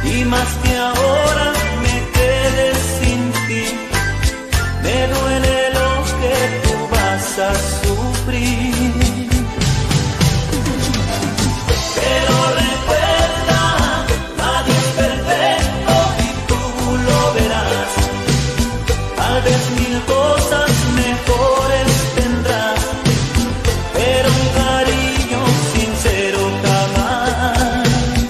y más que ahora me quede sin ti. Me duele lo que tú vas a sufrir. Pero recuerda, nadie es perfecto y tú lo verás. Tal vez mil cosas mejores tendrás, pero un cariño sincero jamás.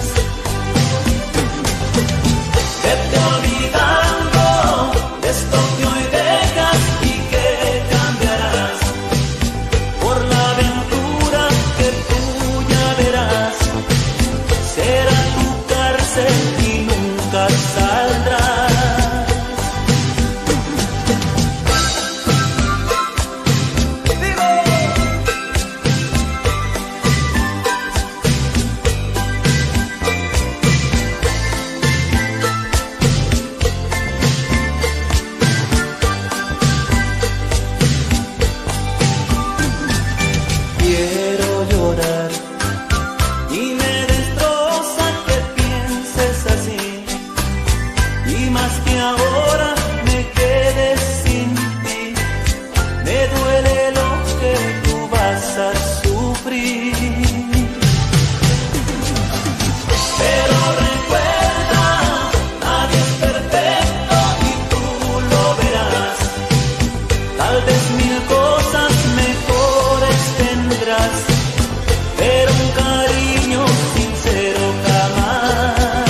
Vete olvidando de esto que hoy dejas y que cambiarás por la aventura que tú ya verás. Será tu cárcel y nunca saldrás. Quiero llorar y me destroza que pienses así, y más que ahora me quede sin ti. Me duele lo que tú vas a sufrir. Pero recuerda, nadie es perfecto y tú lo verás. Tal vez mil cosas mejores tendrás, pero un cariño sincero jamás.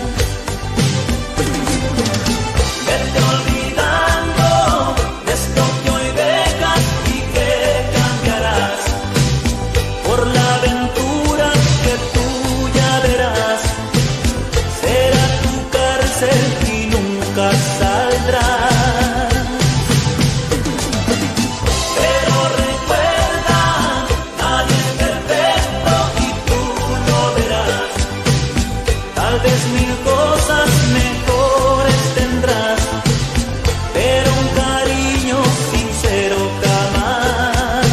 Vete olvidando de esto que hoy dejas y que cambiarás por la aventura que tú ya verás. Será tu cárcel y nunca saldrás. Pero recuerda, nadie es perfecto y tú lo verás. Tal vez mil cosas mejores tendrás, pero un cariño sincero jamás.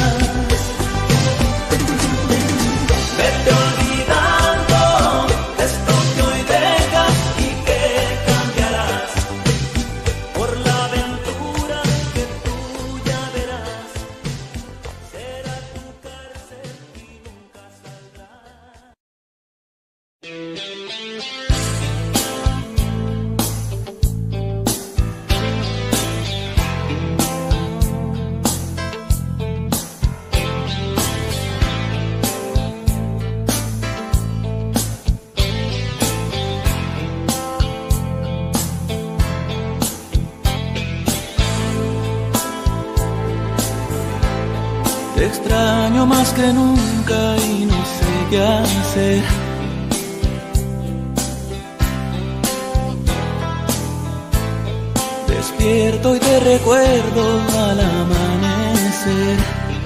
Vete olvidando de esto que hoy dejas y que cambiarás por la aventura que tú ya verás. Será tu cárcel y nunca saldrás. Te extraño más que nunca y no sé qué hacer. Despierto y te recuerdo al amanecer.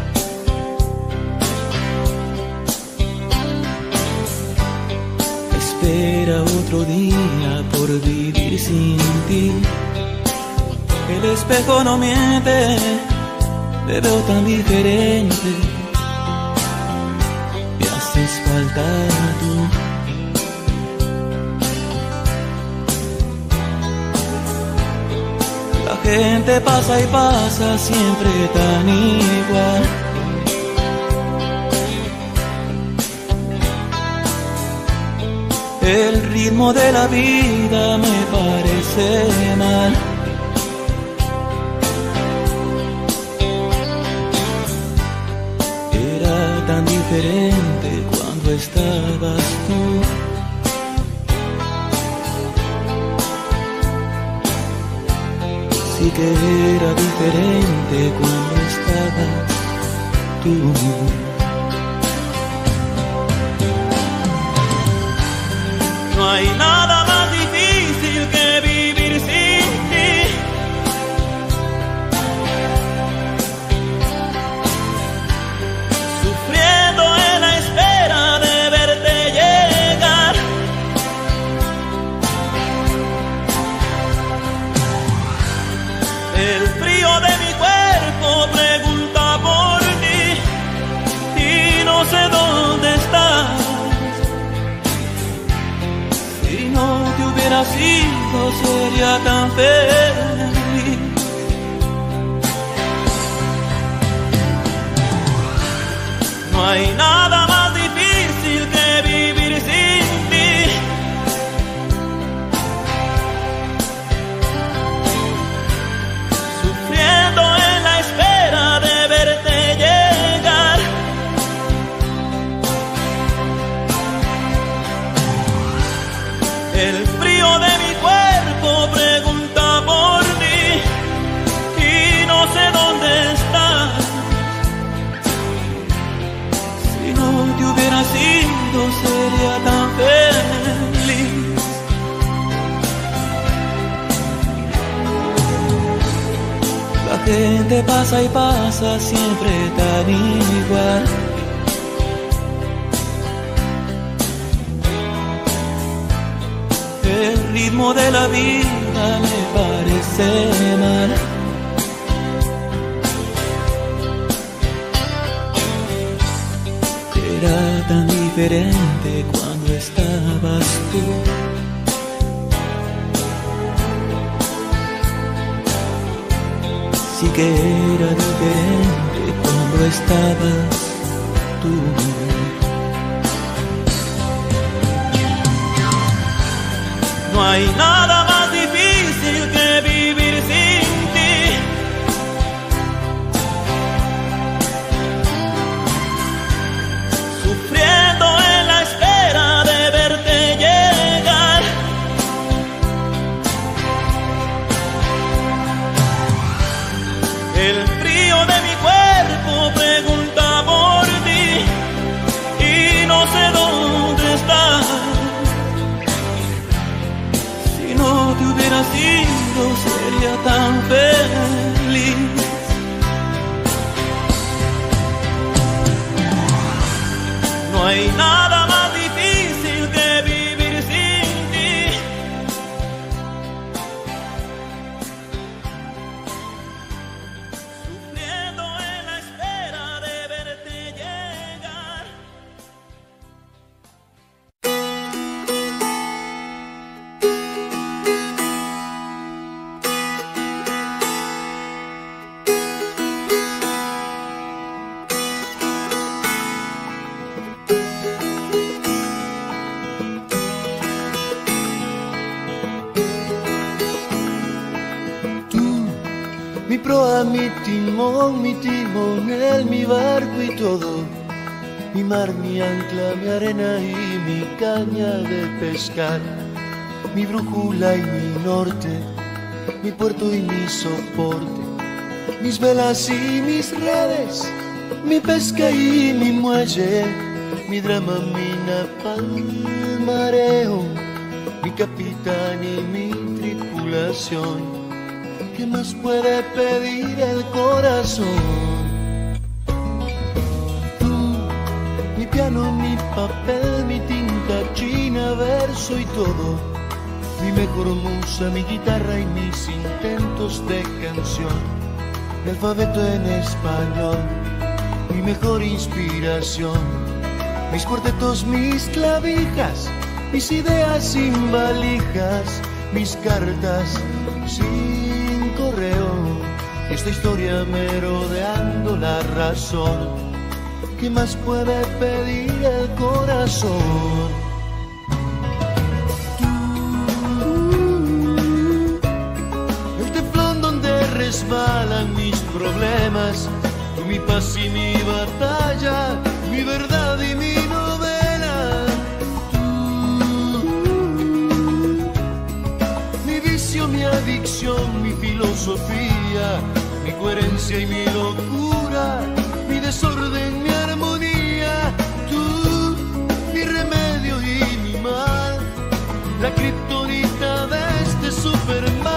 Espera otro día por vivir sin ti. El espejo no miente, te veo tan diferente. Me haces falta tú. La gente pasa y pasa siempre tan igual. El ritmo de la vida me parece mal. Tan diferente cuando estabas tú. Sí que era diferente cuando estabas tú. No hay nada más difícil que vivir sin ti. Sufriendo en la espera de verte llegar. El frío de mi cuerpo pregunta por ti y no sé dónde estás. te hubieras ido sería tan feliz. No hay nada más difícil que vivir sin ti. Sufriendo en la espera de verte llegar. El frío de mi cuerpo pregunta por ti y no sé dónde estás. Si no te hubieras ido sería tan feliz. La gente pasa y pasa siempre tan igual. El ritmo de la vida me parece mal. Era tan diferente cuando estabas tú. Sí que era diferente cuando estabas tú. No hay nada más difícil que vivir sin ti. Sufriendo en la espera de verte llegar. El frío de mi cuerpo pregunta por ti y no sé dónde estás. Si no te hubieras ido sería tan feliz. No hay nada más difícil que vivir sin ti. Sufriendo en la espera de verte llegar. Mi proa, mi timón, él, mi barco y todo. Mi mar, mi ancla, mi arena y mi caña de pescar. Mi brújula y mi norte, mi puerto y mi soporte. Mis velas y mis redes, mi pesca y mi muelle. Mi drama, mi napalmareo, mi capitán y mi tripulación. ¿Qué más puede pedir el corazón? Tú, mi piano, mi papel, mi tinta china, verso y todo. Mi mejor musa, mi guitarra y mis intentos de canción. Mi alfabeto en español, mi mejor inspiración. Mis cuartetos, mis clavijas, mis ideas sin valijas. Mis cartas sin correo, esta historia merodeando la razón. ¿Qué más puede pedir el corazón? El teflón donde resbalan mis problemas, tú mi paz y mi batalla, mi verdad y mi novela. Mi adicción, mi filosofía, mi coherencia y mi locura, mi desorden, mi armonía. Tú, mi remedio y mi mal, la kriptonita de este Superman.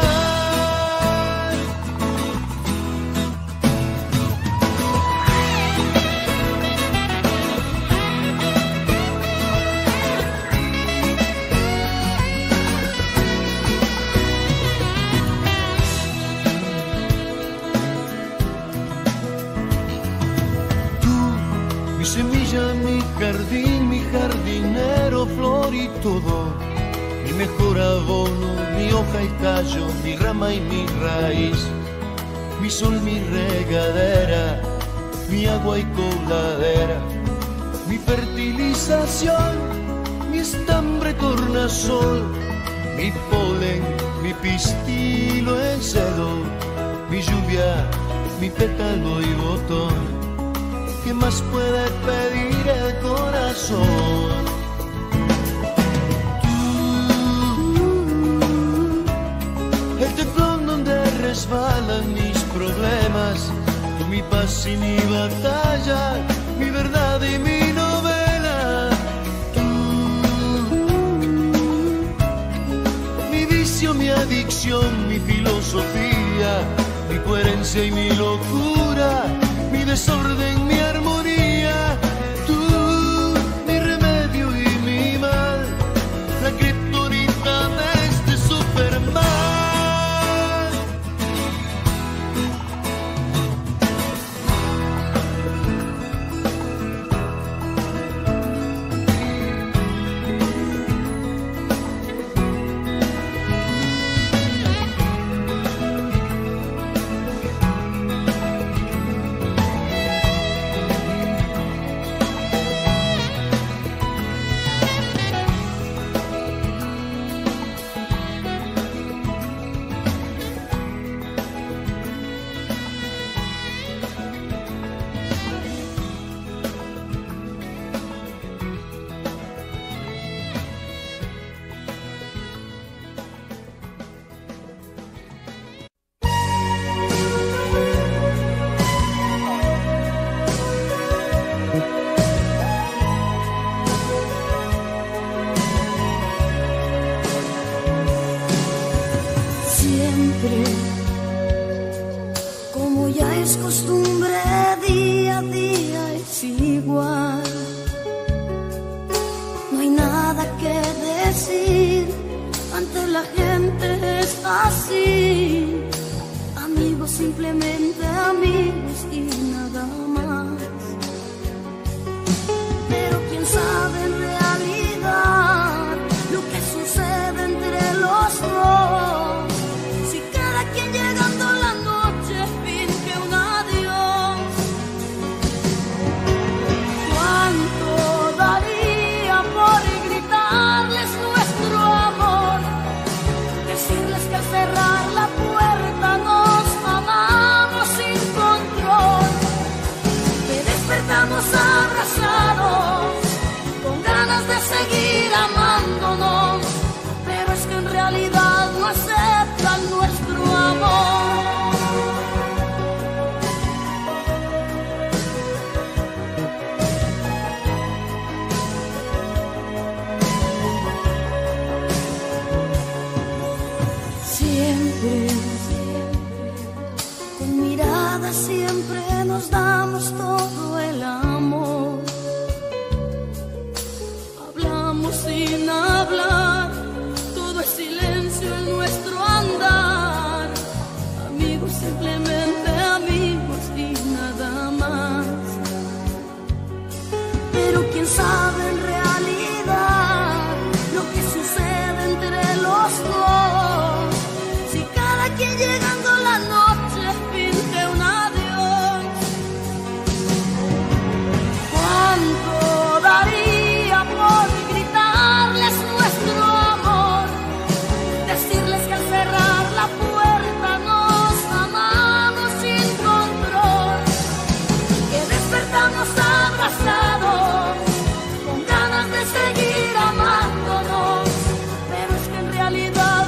Mi semilla, mi jardín, mi jardinero, flor y todo. Mi mejor abono, mi hoja y tallo, mi rama y mi raíz, mi sol, mi regadera, mi agua y coladera, mi fertilización, mi estambre tornasol, mi polen, mi pistilo en celo, mi lluvia, mi pétalo y botón. ¿Qué más puede pedir el corazón? Tú, el teflón donde resbalan mis problemas, tú mi paz y mi batalla, mi verdad y mi novela. Tú, mi vicio, mi adicción, mi filosofía, mi coherencia y mi locura, mi desorden, mi armonía. Tú, mi remedio y mi mal, la kriptonita de este Superman. Como ya es costumbre, día a día es igual. No hay nada que decir, ante la gente es así. Amigos, simplemente amigos y nada más. Pero quién sabe en realidad lo que sucede entre los dos. Llegando la noche finge un adiós. ¿Cuánto daría por gritarles nuestro amor? Decirles que al cerrar la puerta nos amamos sin control, que despertamos abrazados con ganas de seguir amándonos, pero es que en realidad no aceptan nuestro amor. Siempre, con miradas siempre nos damos todo el amor. Hablamos sin hablar, todo es silencio en nuestro andar. Amigos, simplemente amigos y nada más. Pero quién sabe en realidad lo que sucede entre los dos. Si cada quien llegando la noche finge un adiós. ¿Cuánto daría por gritarles nuestro amor? Decirles que al cerrar la puerta nos amamos sin control, que despertamos abrazados con ganas de seguir amándonos, pero es que en realidad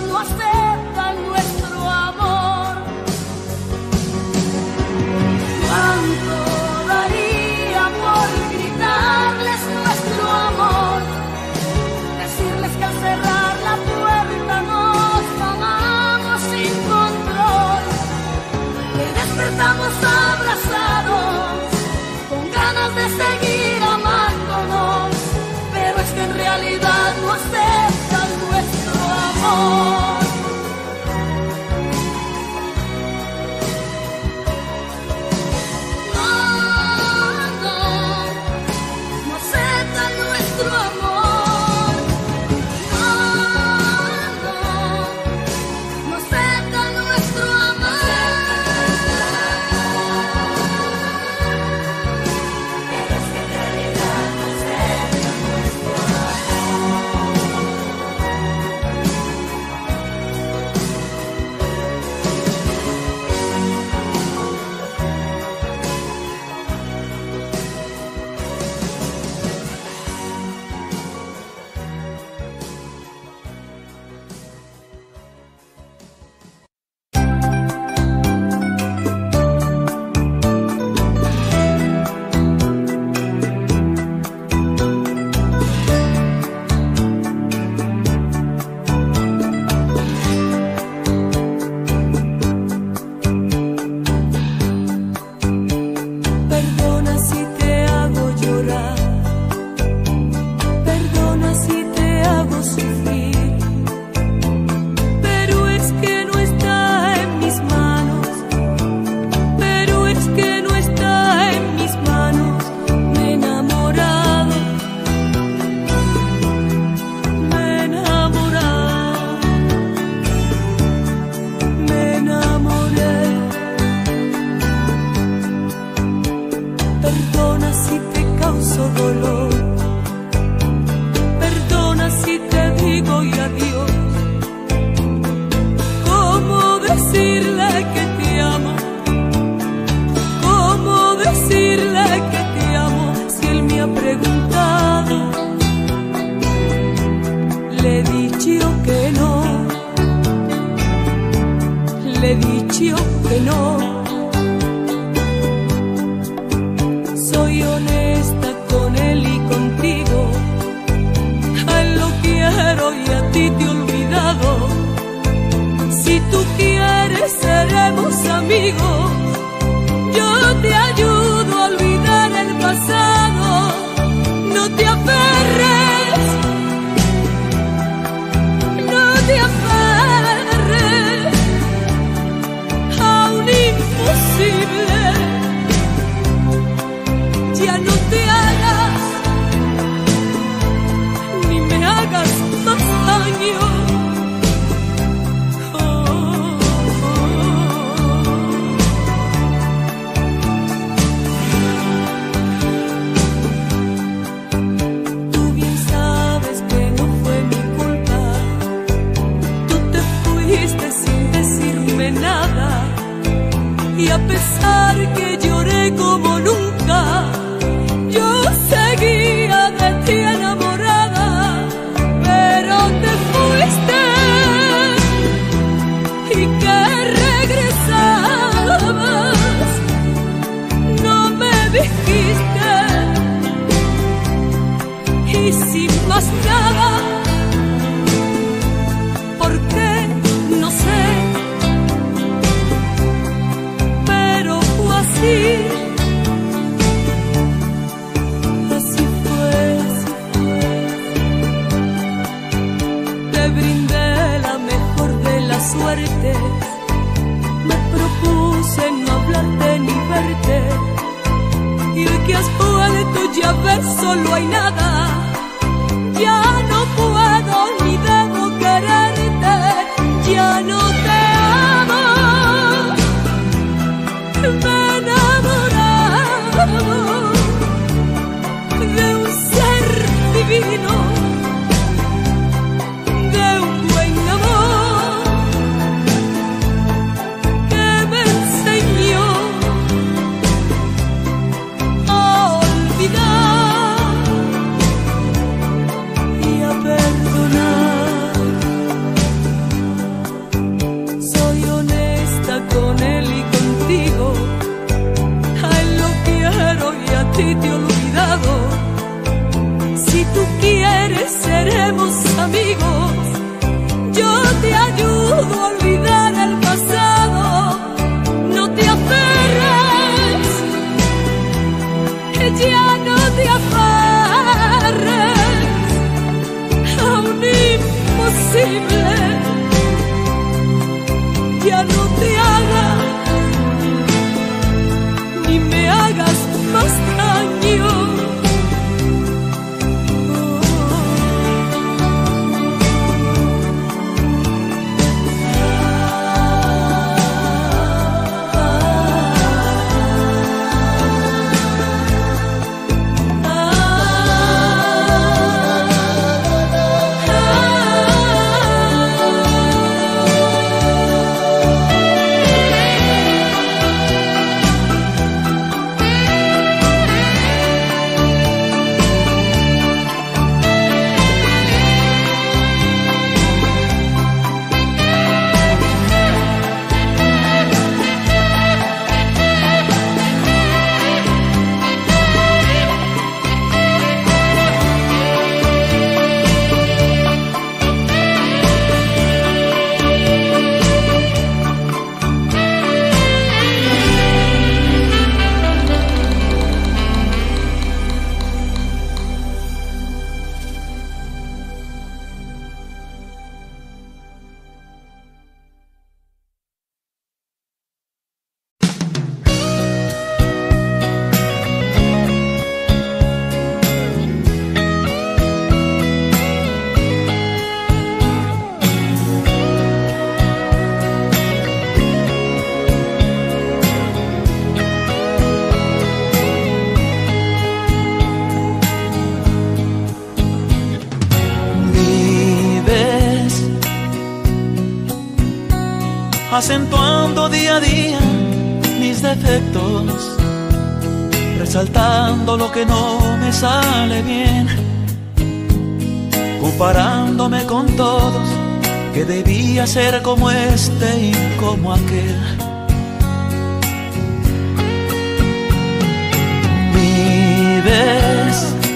he dicho que no. Soy honesta con él y contigo. A él lo quiero y a ti te he olvidado. Si tú quieres seremos amigos. Yo te ayudo a olvidar el pasado. No te aferres, no te aferres a un imposible. Ya no te hagas, ni me hagas más daño. Nada, y a pesar que lloré como nunca, yo seguía de ti enamorada, pero te fuiste y que regresabas, no me dijiste, y sin más nada, ¿por qué? No sé. Así fue. Te brindé la mejor de las suertes. Me propuse no hablarte ni verte. Y hoy que has vuelto ya ves, solo hay nada. Ya no puedo ni debo quererte. Ya no te amo. De un ser divino, de un buen amor que me enseñó a olvidar y a perdonar. Soy honesta con él y contigo. Y a ti te he olvidado. Si tú quieres seremos amigos. Yo te ayudo a olvidar el pasado. No te aferres, ya no te aferres a un imposible. Ya no te hagas, ni me hagas más daño. acentuando día a día mis defectos, resaltando lo que no me sale bien, comparándome con todos que debía ser como este y como aquel. Vives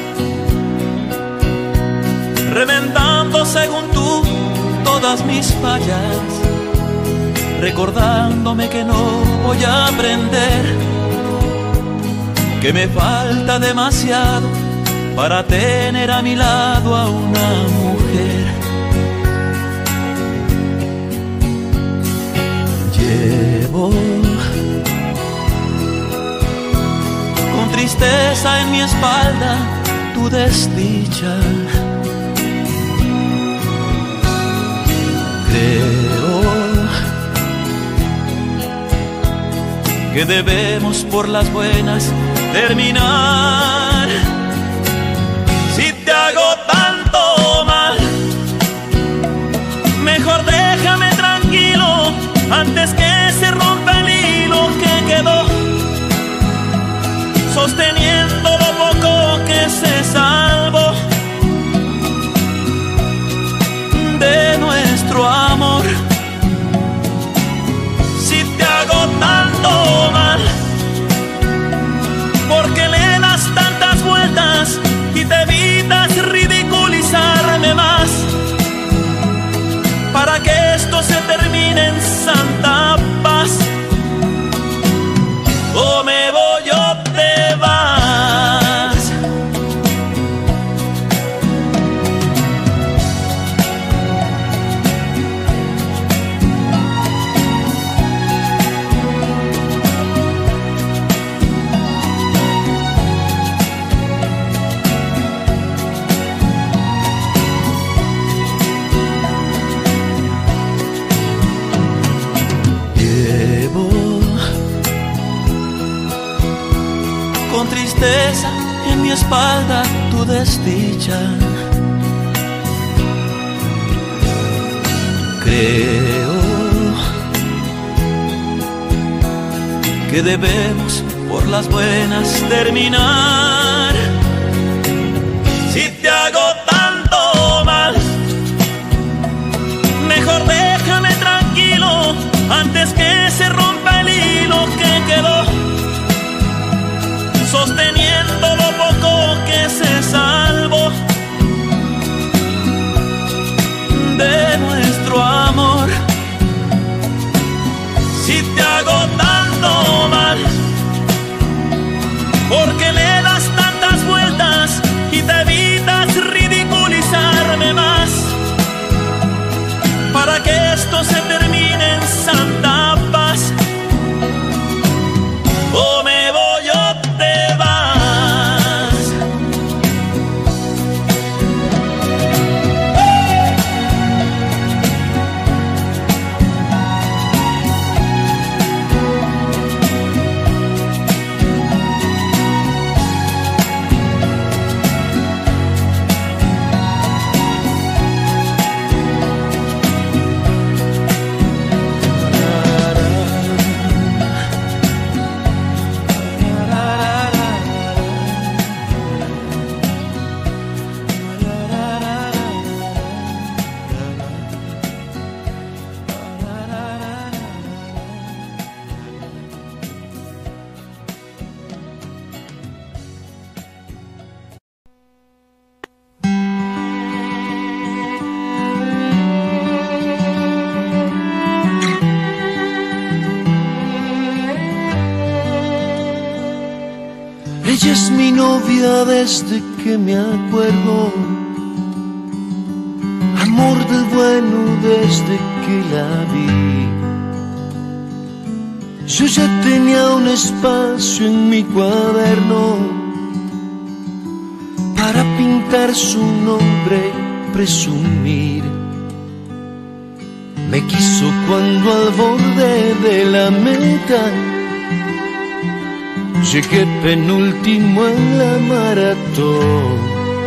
remendando según tú todas mis fallas, recordándome que no voy a aprender, que me falta demasiado para tener a mi lado a una mujer. Llevo con tristeza en mi espalda tu desdicha. Creo que debemos por las buenas terminar. Si te hago tanto mal, mejor déjame tranquilo antes que se rompa el hilo que quedó sosteniendo lo poco que se salvó de nuestro amor. Si te hago tanto mal, porque le das tantas vueltas y te evitas ridiculizarme más, para que esto se termine en santa paz. O me voy o te vas. Con tristeza en mi espalda tu desdicha. Creo que debemos por las buenas terminar. Si te hago tanto mal, mejor déjame tranquilo antes que se rompa el hilo que quedó sosteniendo lo poco que se salvó de nuestro amor. Si te hago tanto mal, porque le das tantas vueltas y te evitas ridiculizarme más, para que esto se termine en santa paz. O me voy o te vas. Ella es mi novia desde que me acuerdo, amor del bueno desde que la vi. Yo ya tenía un espacio en mi cuaderno para pintar su nombre, presumir. Me quiso cuando al borde de la meta llegué penúltimo en la maratón.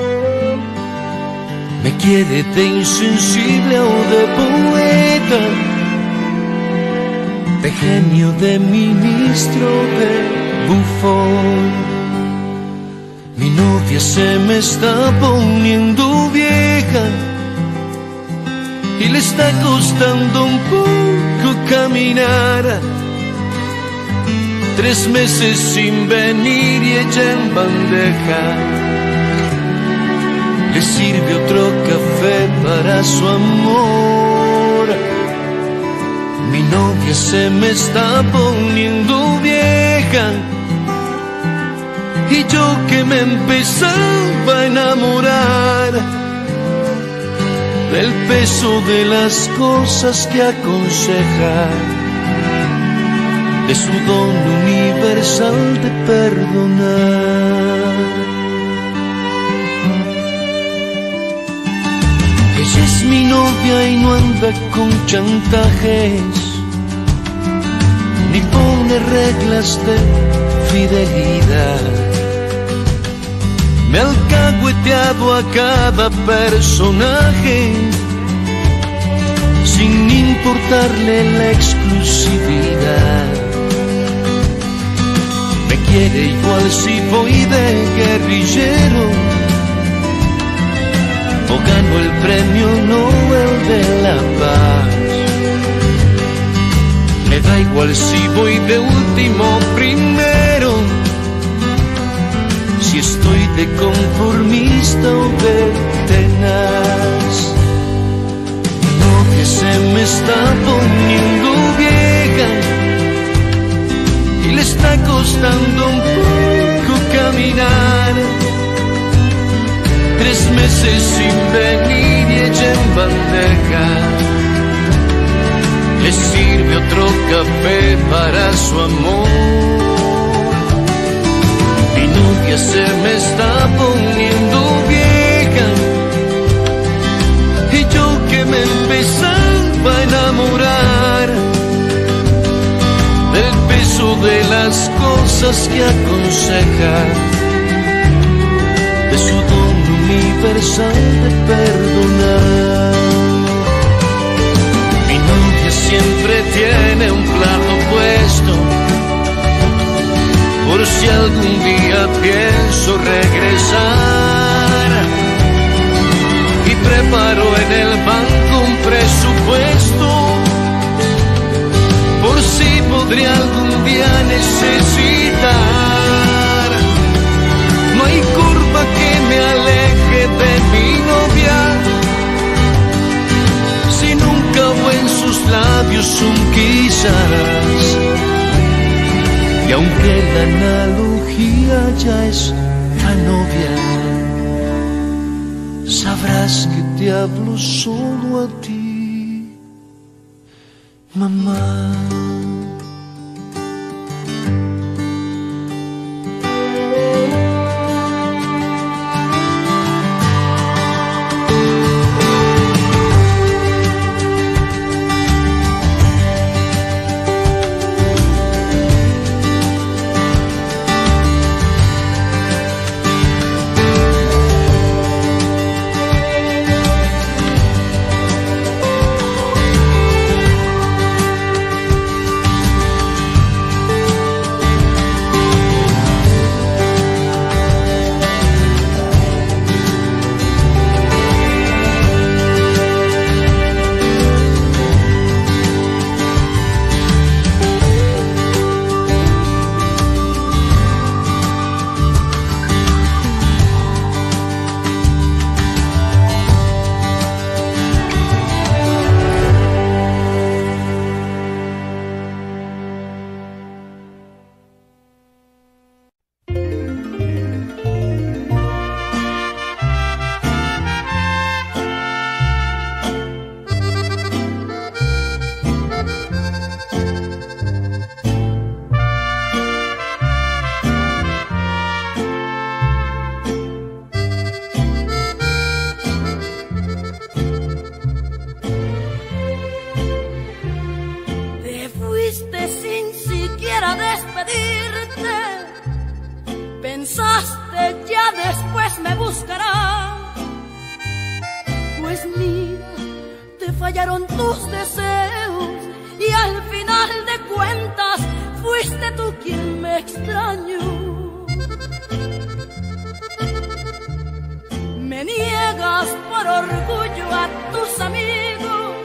Me quiere de insensible o de poeta, de genio, de ministro, de bufón. Mi novia se me está poniendo vieja y le está costando un poco caminar. 3 meses sin venir y ella en bandeja le sirve otro café para su amor. Mi novia se me está poniendo vieja y yo que me empezaba a enamorar del peso de las cosas que aconseja, de su don universal de perdonar. Ella es mi novia y no anda con chantajes, ni pone reglas de fidelidad. Me ha alcahueteado a cada personaje sin importarle la exclusividad. Me quiere igual si voy de guerrillero o gano el premio Nobel de la Paz. Me da igual si voy de último o primero, si estoy de conformista o de tenaz. Mi novia se me está poniendo vieja y le está costando un poco caminar. 3 meses sin venir y ella en bandeja le sirve otro café para su amor. Mi novia se me está poniendo vieja y yo que me empezaba a enamorar del peso de las cosas que aconseja, de su don universal de perdonar. Mi novia siempre tiene un plato puesto por si algún día pienso regresar, y preparo en el banco un presupuesto por si podría algún día necesitar. No hay curva que me aleje de mi novia, si nunca hubo en sus labios un quizás. Y aunque la analogía ya es la novia, sabrás que te hablo solo a ti, mamá. fallaron tus deseos y al final de cuentas fuiste tú quien me extrañó. Me niegas por orgullo a tus amigos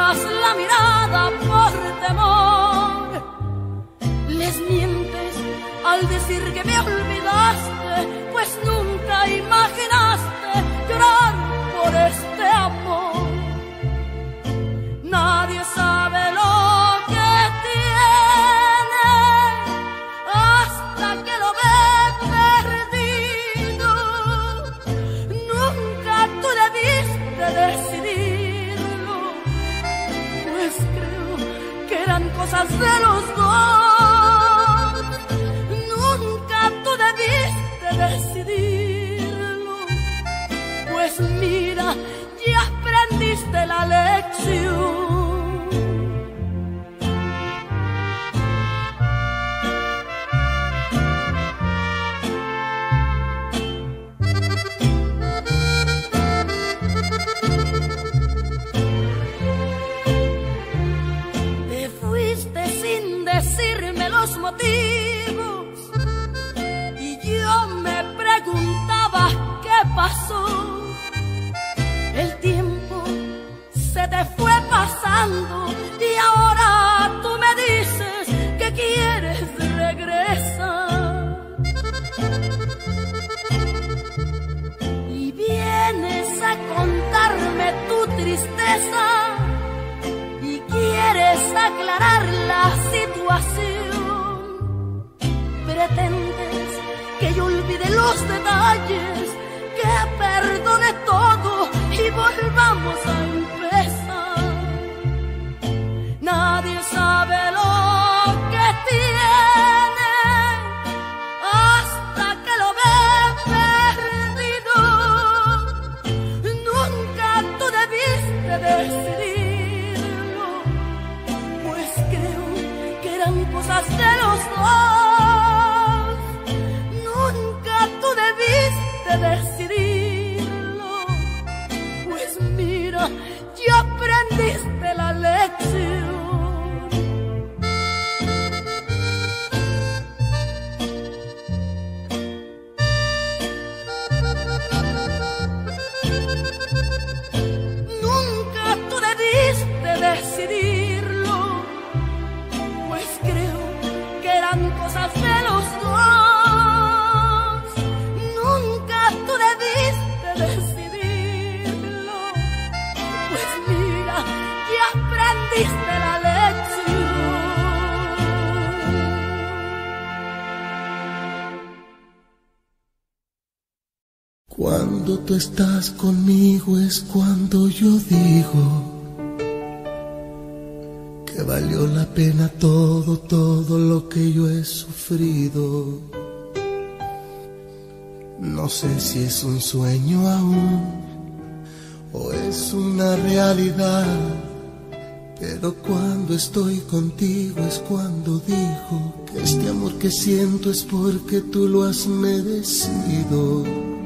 bajas la mirada por temor. Les mientes al decir que me olvidaste, pues nunca imaginaste llorar por este amor. Nadie sabe lo que tiene hasta que lo ve perdido. Nunca tú debiste decidirlo, pues creo que eran cosas de los dos. Nunca tú debiste decidirlo, pues mira, ya aprendiste la lección. Te fuiste sin decirme los motivos y yo me preguntaba qué pasó. El tiempo se te fue pasando y ahora tú me dices que quieres regresar. Y vienes a contarme tu tristeza y quieres aclarar la situación. Pretendes que yo olvide los detalles, que perdone todo y volvamos a empezar. Nadie sabe lo que tiene hasta que lo ve perdido. Nunca tú debiste decidirlo, pues creo que eran cosas de los dos. Nunca tú debiste decidirlo, pues mira, ya aprendiste la lección. Nunca tú debiste decidirlo, pues creo que eran cosas de los dos. Nunca tú debiste decidirlo, pues mira, ya aprendiste la lección. Cuando tú estás conmigo es cuando yo digo que valió la pena todo, todo lo que yo he sufrido. No sé si es un sueño aún o es una realidad, pero cuando estoy contigo es cuando digo que este amor que siento es porque tú lo has merecido.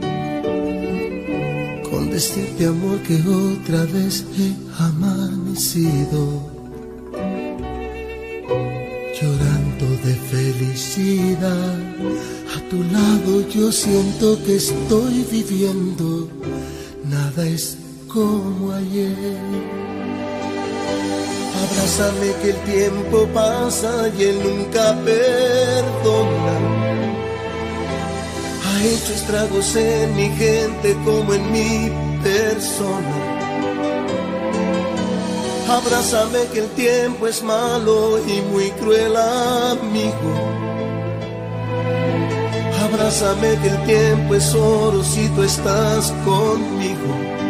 Con decirte, amor, que otra vez he amanecido llorando de felicidad. A tu lado yo siento que estoy viviendo, nada es como ayer. Abrázame que el tiempo pasa y él nunca perdona. Ha hecho estragos en mi gente como en mi persona. Abrázame que el tiempo es malo y muy cruel amigo. Abrázame que el tiempo es oro si tú estás conmigo.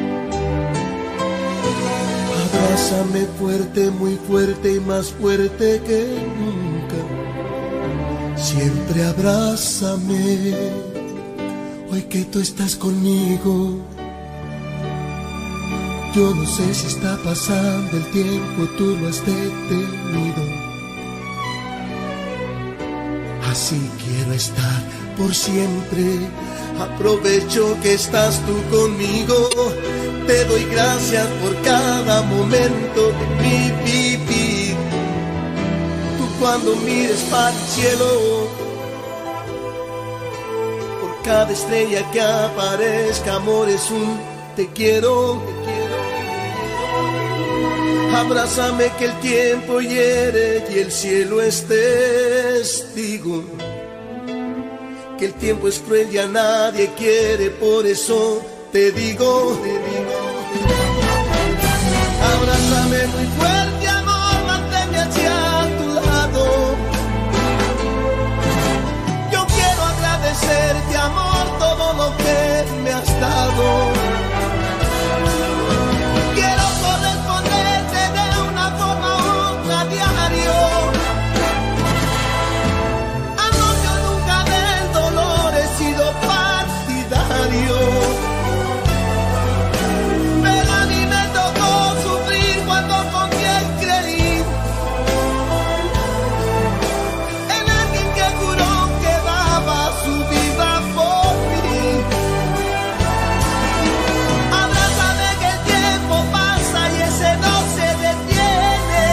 Abrázame fuerte, muy fuerte y más fuerte que nunca. Siempre abrázame, hoy que tú estás conmigo. Yo no sé si está pasando el tiempo, tú lo has detenido. Así quiero estar por siempre. Aprovecho que estás tú conmigo. Te doy gracias por cada momento de mi vivir. Tú cuando mires para el cielo, por cada estrella que aparezca, amor, es un te quiero. Abrázame que el tiempo hiere y el cielo es testigo. Que el tiempo es cruel y a nadie quiere, por eso te digo. Abrázame muy fuerte, amor, manténme hacia tu lado. Yo quiero agradecerte, amor, todo lo que me has dado. Quiero corresponderte de una forma u otra a diario. Amor, yo nunca del dolor he sido partidario. Pero a mí me tocó sufrir cuando confié y creí en alguien que juró que daba su vida por mí. Abrázame que el tiempo pasa y ese no se detiene.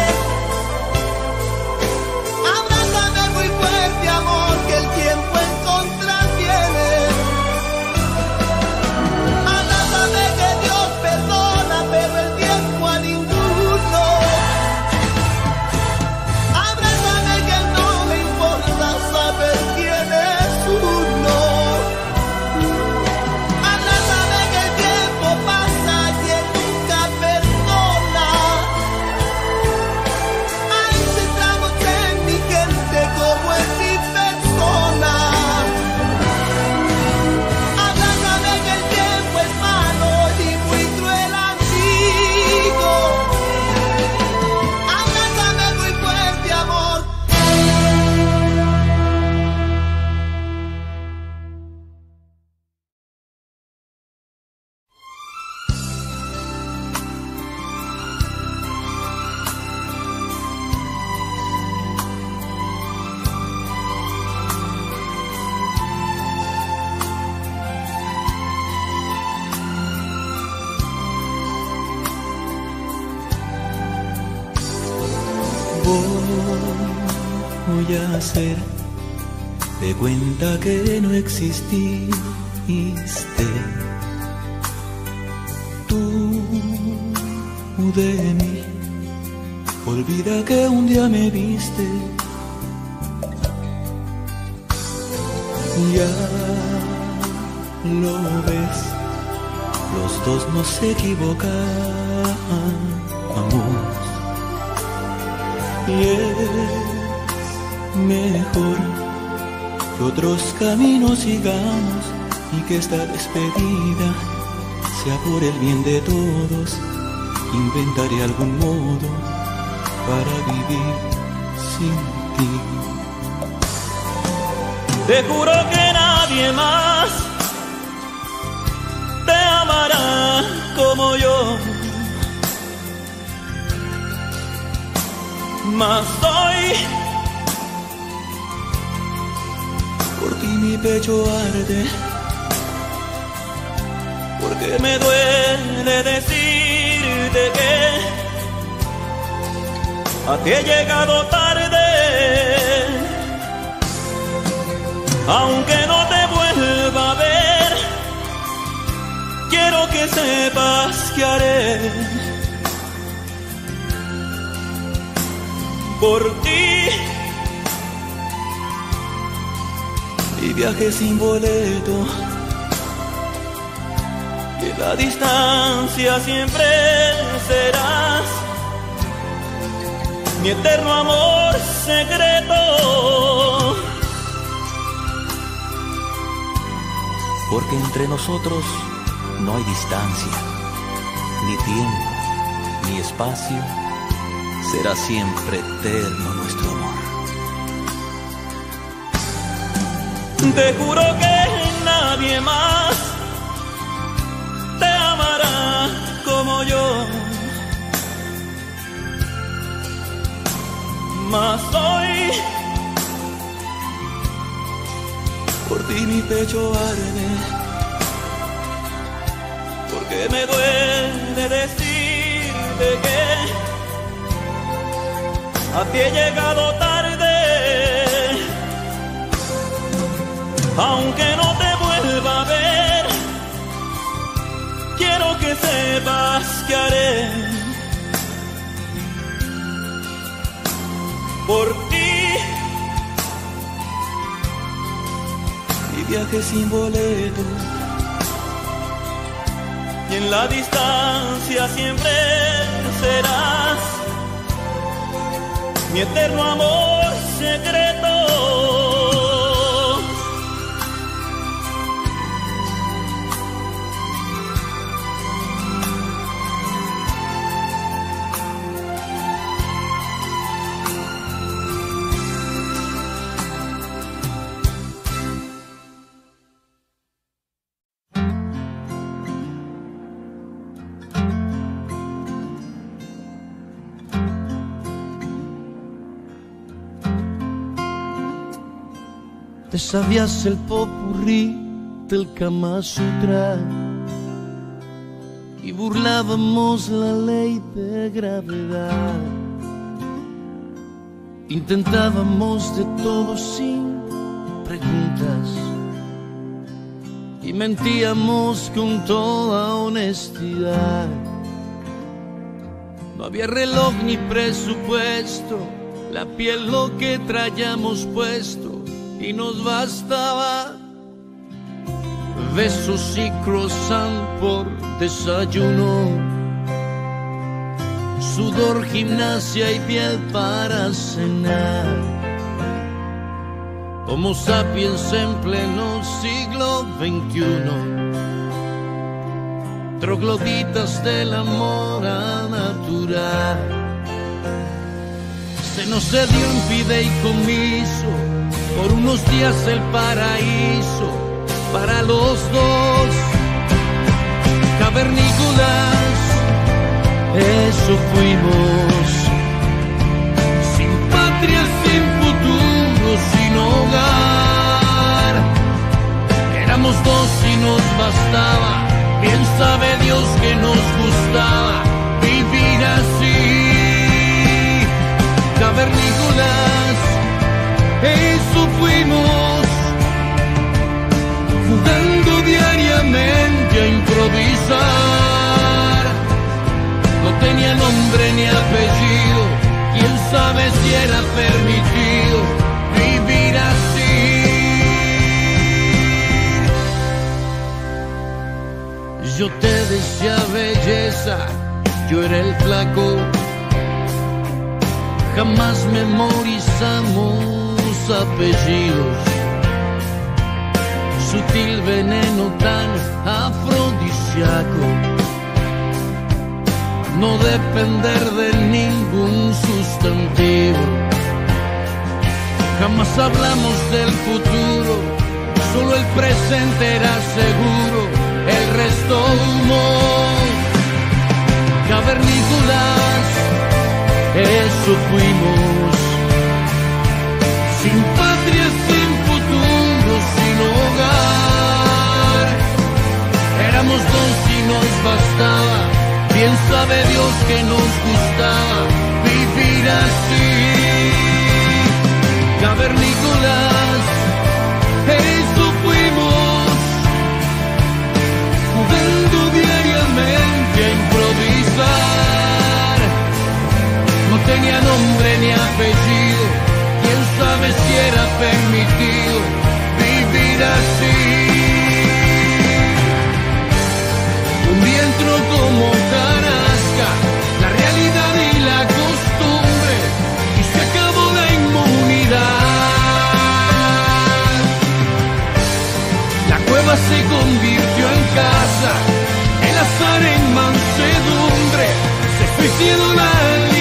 Abrázame muy fuerte, amor, que el tiempo en contra viene. Abrázame que Dios perdona, pero el tiempo a ninguno. Abrázame que no me importa saber quién es uno. Abrázame que el tiempo pasa y él nunca perdona. Hay centramos en mi gente como en mi persona. Abrázame que el tiempo es malo y muy cruel amigo. Abrázame muy fuerte, amor. Voy a hacer de cuenta que no exististe. Tú de mí, olvida que un día me viste. Ya lo ves, los dos nos equivocamos. Y es mejor que otros caminos sigamos y que esta despedida sea por el bien de todos. Inventaré algún modo para vivir sin ti. Te juro que nadie más te amará como yo. Mas hoy por ti mi pecho arde, porque me duele decirte que a ti he llegado tarde. Aunque no te vuelva a ver, quiero que sepas que haré por ti y viaje sin boleto, y en la distancia siempre serás mi eterno amor secreto. Porque entre nosotros no hay distancia, ni tiempo, ni espacio. Será siempre eterno nuestro amor. Te juro que nadie más te amará como yo. Mas hoy por ti mi pecho arde, porque me duele decirte que a ti he llegado tarde. Aunque no te vuelva a ver, quiero que sepas que haré por ti. Y viaje sin boleto, y en la distancia siempre serás mi eterno amor secreto. Te sabías el popurrí del Kama Sutra y burlábamos la ley de gravedad. Intentábamos de todo sin preguntas y mentíamos con toda honestidad. No había reloj ni presupuesto, la piel lo que traíamos puesto y nos bastaba. Besos y croissant por desayuno, sudor, gimnasia y piel para cenar. Homo sapiens en pleno siglo XXI, trogloditas del amor natural. Se nos cedió un fideicomiso, por unos días el paraíso para los dos. Cavernícolas, eso fuimos, sin patria, sin futuro, sin hogar. Éramos dos y nos bastaba, bien sabe Dios que nos gustaba vivir así. Cavernícolas, eso fuimos, jugando diariamente a improvisar. No tenía nombre ni apellido, quién sabe si era permitido vivir así. Yo te decía belleza, yo era el flaco. Jamás memorizamos apellidos, sutil veneno tan afrodisíaco, no depender de ningún sustantivo. Jamás hablamos del futuro, solo el presente era seguro, el resto humo. Cavernícolas, eso fuimos, sin patria, sin futuro, sin hogar. Éramos dos y nos bastaba, bien sabe Dios que nos gustaba vivir así. Cavernícolas, eso fuimos, jugando diariamente a improvisar. No tenía nombre ni apellido, quién sabe si era permitido vivir así. Un día entró como tarasca la realidad y la costumbre y se acabó la inmunidad. La cueva se convirtió en casa, el azar en mansedumbre, se suicidó la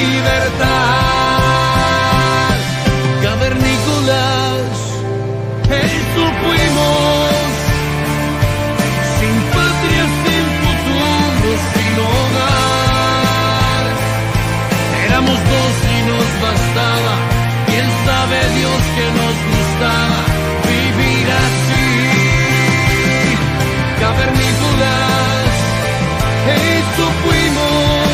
libertad. Cavernícolas, eso fuimos, sin patria, sin futuro, sin hogar. Éramos dos y nos bastaba, quién sabe Dios que nos gustaba vivir así. Cavernícolas, eso fuimos,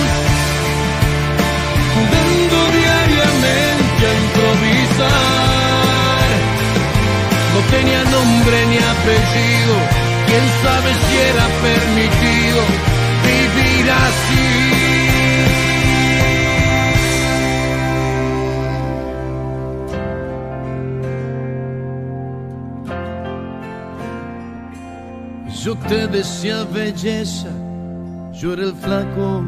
jugando diariamente a improvisar. No tenía nombre ni apellido, quién sabe si era permitido vivir así. Yo te decía belleza, yo era el flaco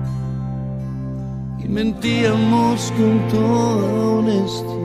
y mentíamos con toda honestidad.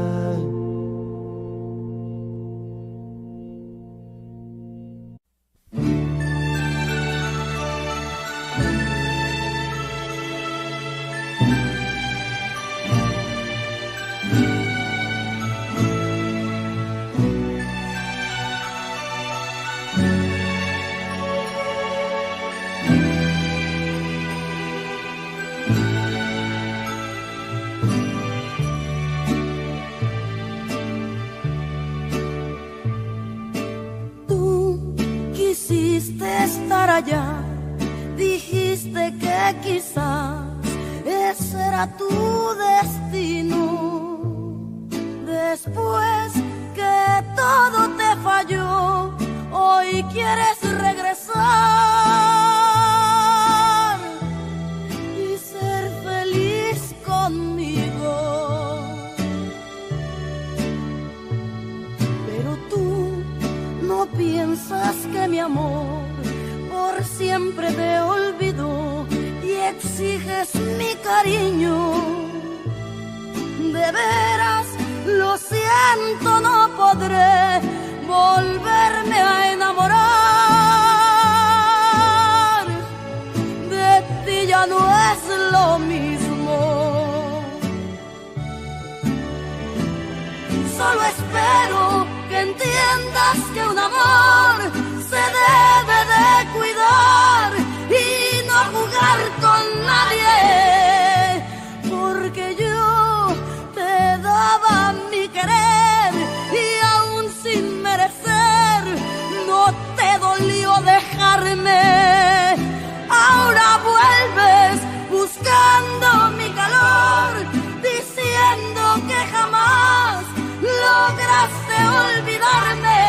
Dijiste que quizás ese era tu destino. Después que todo te falló, hoy quieres regresar y ser feliz conmigo. Pero tú no piensas que mi amor por siempre te olvidó y exiges mi cariño. De veras, lo siento, no podré volverme a enamorar. De ti ya no es lo mismo. Solo espero que entiendas que un amor se debe de cuidar y no jugar con nadie, porque yo te daba mi querer y aún sin merecer no te dolió dejarme. Ahora vuelves buscando mi calor, diciendo que jamás lograste olvidarme.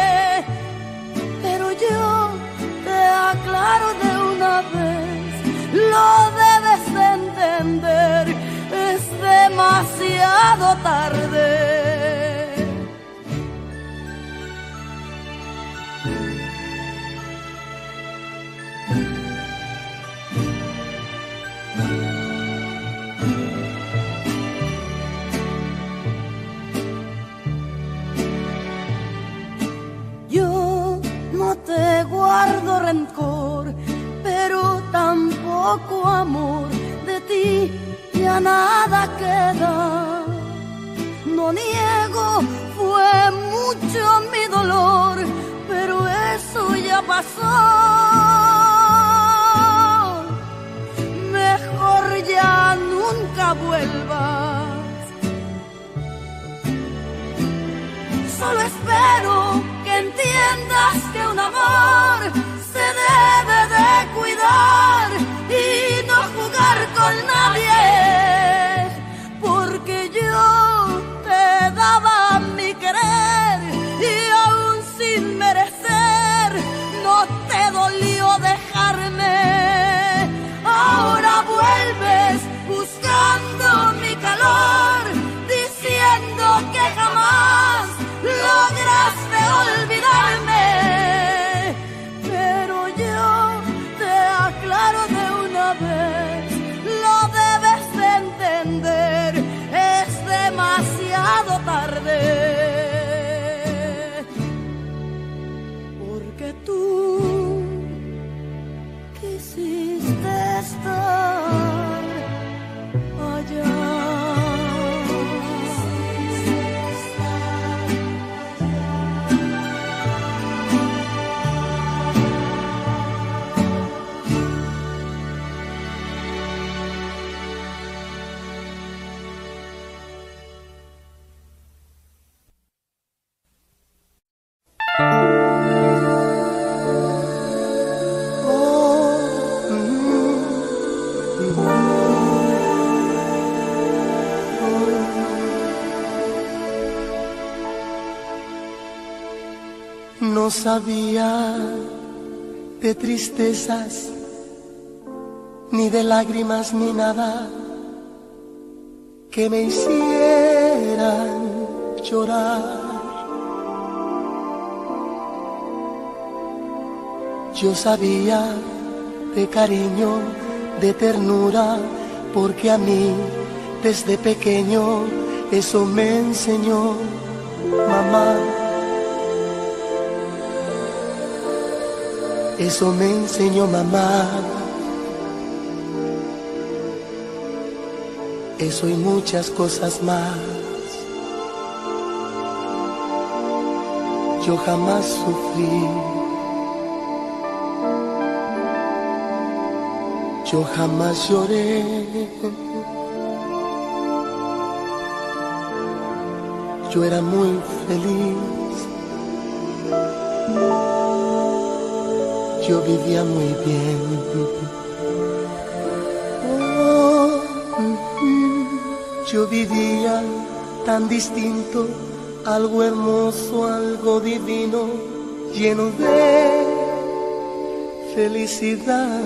Yo te aclaro de una vez, lo debes de entender, es demasiado tarde. No te guardo rencor, pero tampoco amor. De ti ya nada queda. No niego, fue mucho mi dolor, pero eso ya pasó. Mejor ya nunca vuelvas. Solo espero que entiendas que un amor se debe de cuidar y no jugar con nadie, porque yo te daba mi querer y aún sin merecer no te dolió dejarme. Ahora vuelves buscando mi calor, diciendo que jamás lograste olvidarme, pero yo te aclaro de una vez, lo debes de entender, es demasiado tarde, porque tú quisiste estar allá. No sabía de tristezas, ni de lágrimas, ni nada que me hicieran llorar. Yo sabía de cariño, de ternura, porque a mí desde pequeño eso me enseñó mamá. Eso me enseñó mamá. Eso y muchas cosas más. Yo jamás sufrí. Yo jamás lloré. Yo era muy feliz. Yo vivía muy bien. Yo vivía tan distinto, algo hermoso, algo divino, lleno de felicidad.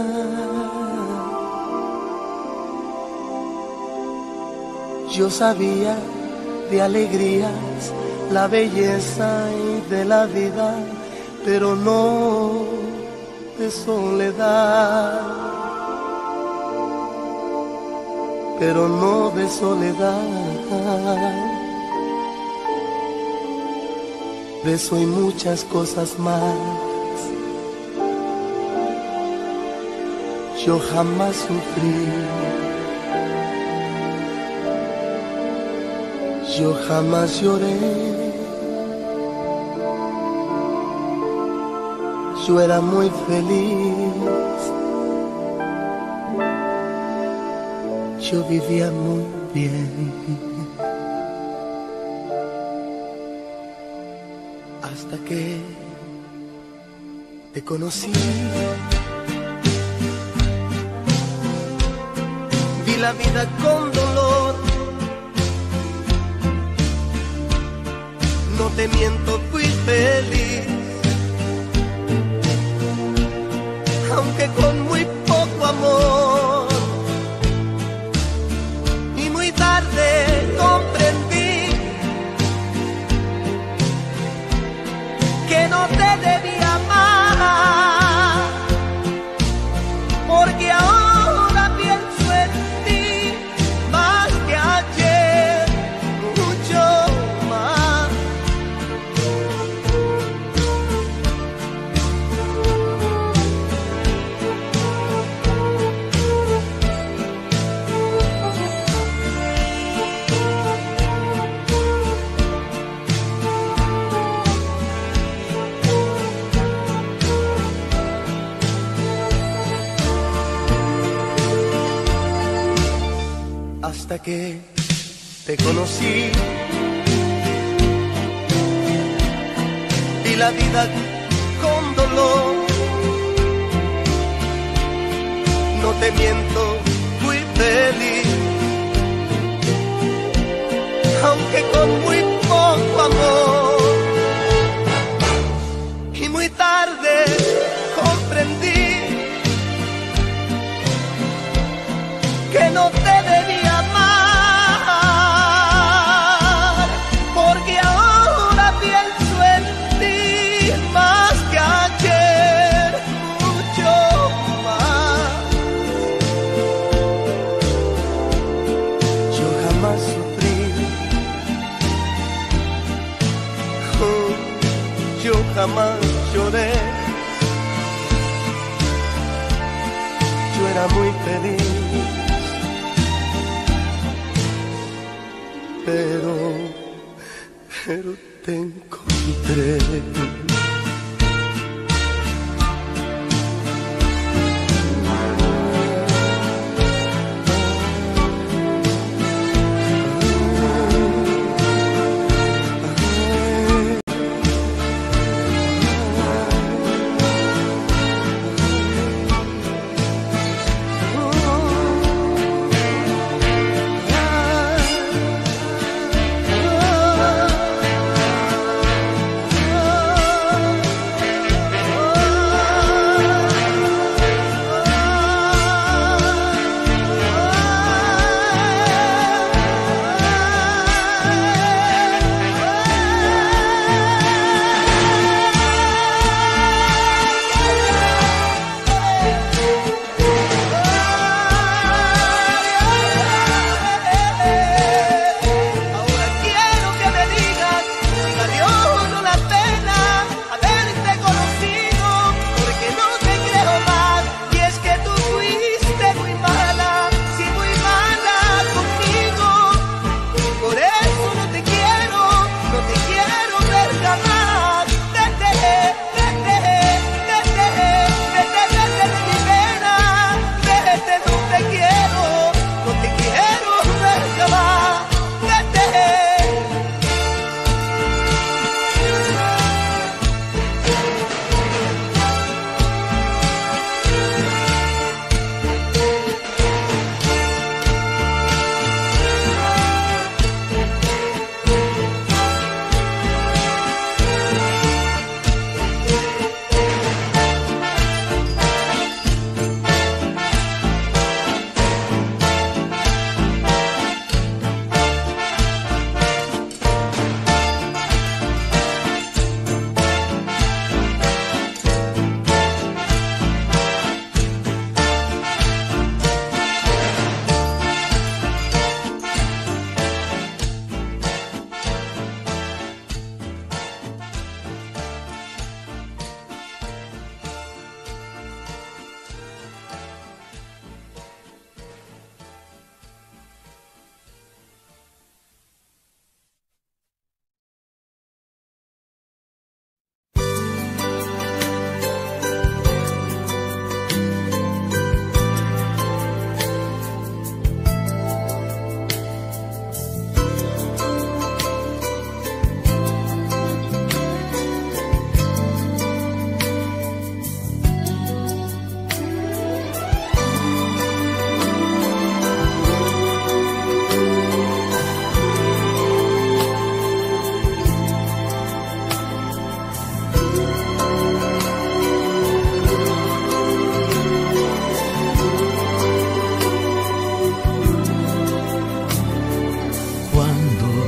Yo sabía de alegrías, la belleza y de la vida, pero no de soledad. Pero no de soledad. De eso y muchas cosas más. Yo jamás sufrí. Yo jamás lloré. Yo era muy feliz. Yo vivía muy bien. Hasta que te conocí. Vi la vida con dolor. No te miento, fui feliz. Aunque con muy poco amor. Y muy tarde comprendí que no te debía amar. Porque ahora pienso en ti más que ayer, mucho más. Hasta que te conocí, vi la vida con dolor. No te miento, fui feliz. Aunque con muy poco amor. Y muy tarde comprendí que no te debía amar, porque ahora pienso en ti más que ayer, mucho más. Yo jamás sufrí, yo jamás lloré. Yo era muy feliz. Pero te encontré.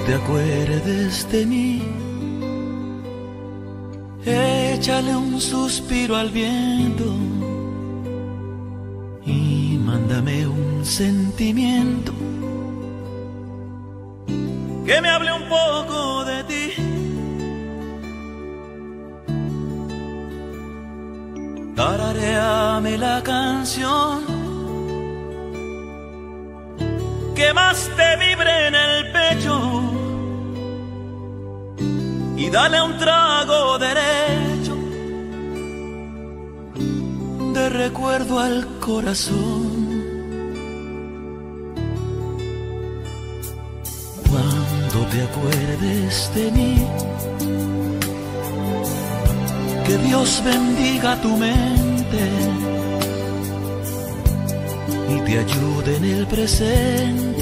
te acuerdes de mí. Échale un suspiro al viento y mándame un sentimiento que me hable un poco de ti. Tararéame la canción que más te vibre en el pecho y dale un trago derecho de recuerdo al corazón. Cuando te acuerdes de mí, que Dios bendiga tu mente y te ayude en el presente.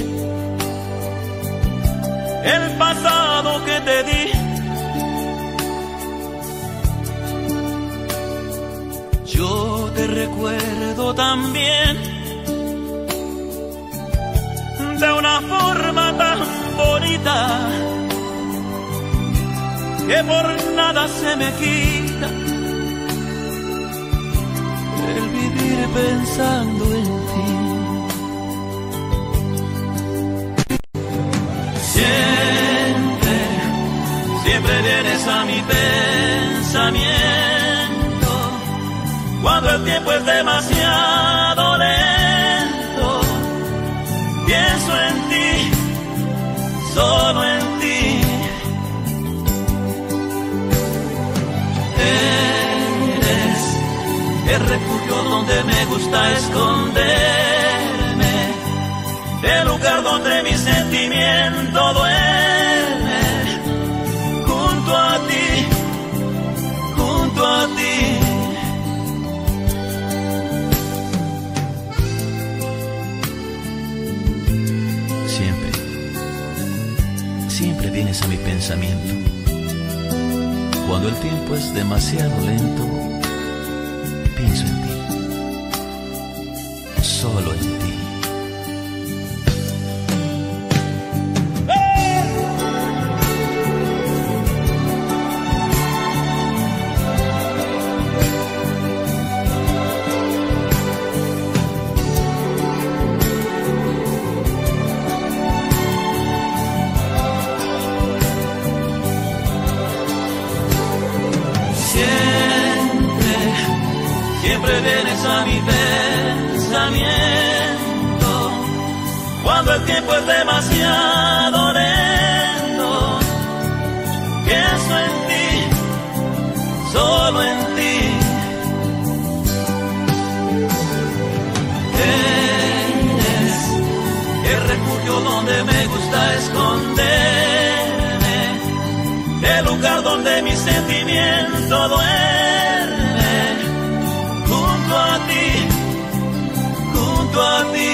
El pasado que te di, yo te recuerdo también de una forma tan bonita que por nada se me quita el vivir pensando en ti. Siempre, siempre vienes a mi pensamiento cuando el tiempo es demasiado lento. Pienso en ti, solo en ti. Eres el refugio donde me gusta esconderme, el lugar donde mi sentimiento duerme. Junto a ti, junto a ti. Siempre vienes a mi pensamiento cuando el tiempo es demasiado lento. Pienso en ti, solo en ti. Siempre vienes a mi pensamiento cuando el tiempo es demasiado lento. Pienso en ti, solo en ti. Eres el refugio donde me gusta esconderme, el lugar donde mi sentimiento duerme. Junto a ti, junto a ti.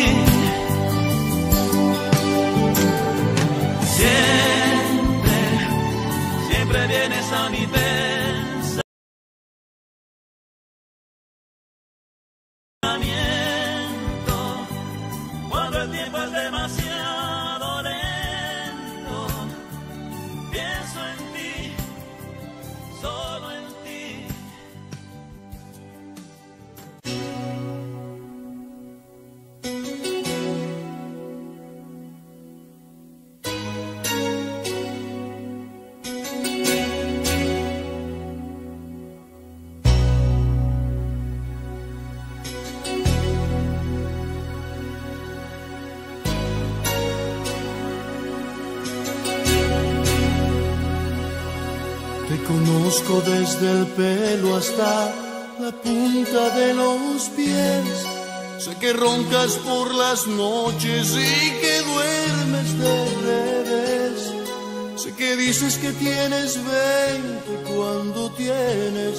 Siempre, siempre vienes a mi pensamiento cuando el tiempo es demasiado lento. Pienso en ti, solo en ti. Te conozco desde el pelo hasta la punta de los pies. Sé que roncas por las noches y que duermes de revés. Sé que dices que tienes 20 cuando tienes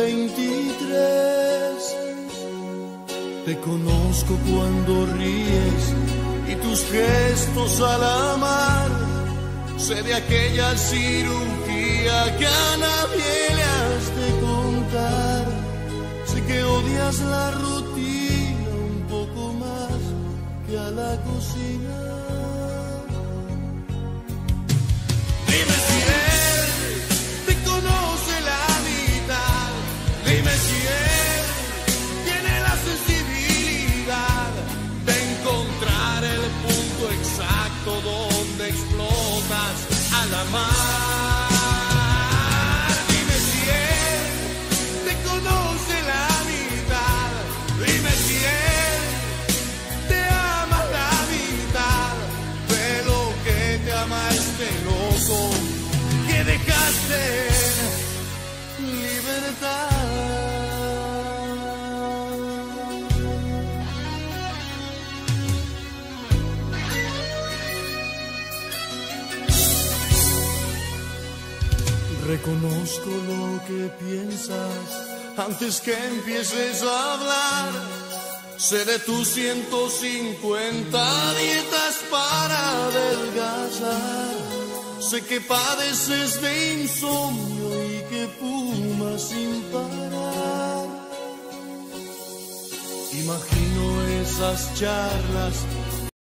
23. Te conozco cuando ríes y tus gestos al amar. Sé de aquella cirugía que a nadie le has de contar. Sé que odias la rutina un poco más que a la cocina. amar. Dime si él te conoce la mitad. Dime si él te ama la mitad de lo que te ama este loco que dejaste en libertad. Reconozco lo que piensas antes que empieces a hablar. Sé de tus 150 dietas para adelgazar. Sé que padeces de insomnio y que fumas sin parar. Imagino esas charlas